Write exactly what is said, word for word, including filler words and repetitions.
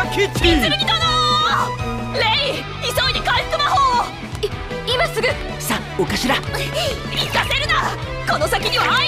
吉。 剣殿、レイ、急いで回復魔法を。い今すぐ。 さあお頭。 行かせるな。この先にはアイ